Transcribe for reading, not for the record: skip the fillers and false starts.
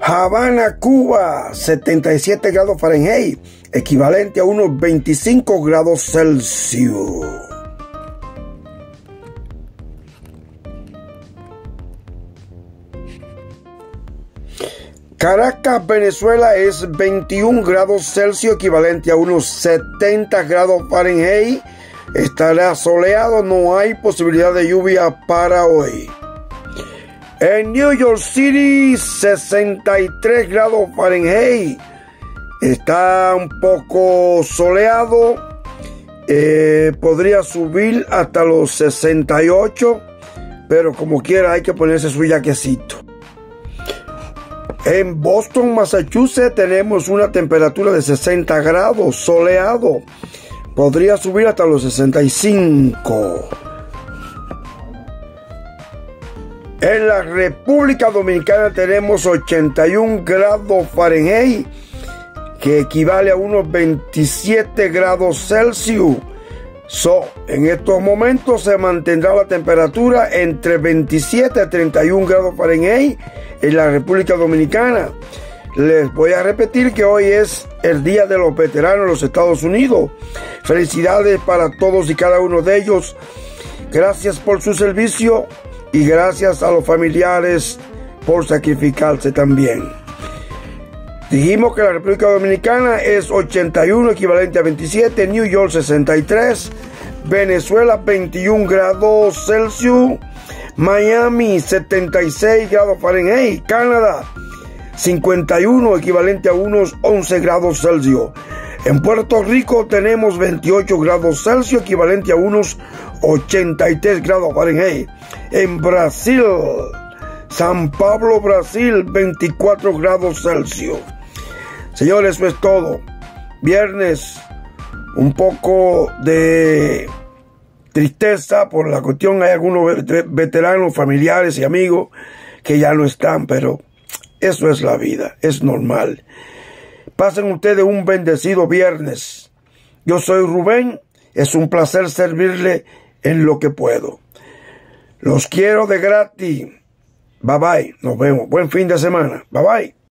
Havana, Cuba, 77 grados Fahrenheit, equivalente a unos 25 grados Celsius. Caracas, Venezuela, es 21 grados Celsius, equivalente a unos 70 grados Fahrenheit. Estará soleado, no hay posibilidad de lluvia para hoy. En New York City, 63 grados Fahrenheit. Está un poco soleado. Podría subir hasta los 68, pero como quiera hay que ponerse su jaquecito. En Boston, Massachusetts, tenemos una temperatura de 60 grados, soleado. Podría subir hasta los 65. En la República Dominicana tenemos 81 grados Fahrenheit, que equivale a unos 27 grados Celsius. En estos momentos se mantendrá la temperatura entre 27 a 31 grados Fahrenheit en la República Dominicana. Les voy a repetir que hoy es el Día de los Veteranos de los Estados Unidos. Felicidades para todos y cada uno de ellos. Gracias por su servicio y gracias a los familiares por sacrificarse también. Dijimos que la República Dominicana es 81, equivalente a 27, New York 63, Venezuela 21 grados Celsius, Miami 76 grados Fahrenheit, Canadá 51, equivalente a unos 11 grados Celsius. En Puerto Rico tenemos 28 grados Celsius, equivalente a unos 83 grados Fahrenheit. En Brasil, San Pablo, Brasil, 24 grados Celsius. Señores, eso es todo. Viernes, un poco de tristeza por la cuestión. Hay algunos veteranos, familiares y amigos que ya no están, pero eso es la vida, es normal. Pasen ustedes un bendecido viernes. Yo soy Rubén, es un placer servirle en lo que puedo. Los quiero de gratis. Bye bye, nos vemos. Buen fin de semana. Bye bye.